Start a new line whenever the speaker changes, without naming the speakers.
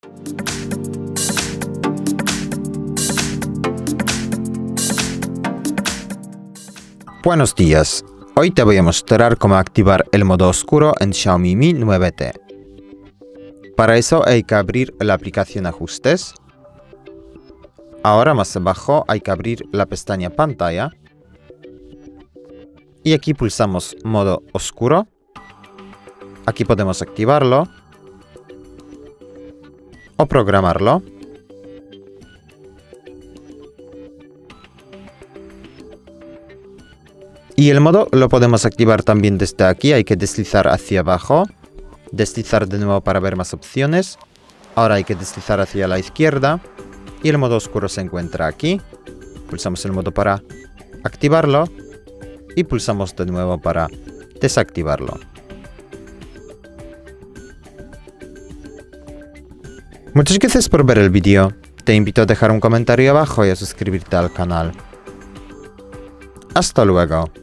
Buenos días, hoy te voy a mostrar cómo activar el modo oscuro en Xiaomi Mi 9T. Para eso hay que abrir la aplicación Ajustes. Ahora más abajo hay que abrir la pestaña Pantalla. Y aquí pulsamos Modo Oscuro. Aquí podemos activarlo o programarlo. Y el modo lo podemos activar también desde aquí. Hay que deslizar hacia abajo, deslizar de nuevo para ver más opciones. Ahora hay que deslizar hacia la izquierda y el modo oscuro se encuentra aquí. Pulsamos el modo para activarlo y pulsamos de nuevo para desactivarlo. Muchas gracias por ver el vídeo. Te invito a dejar un comentario abajo y a suscribirte al canal. Hasta luego.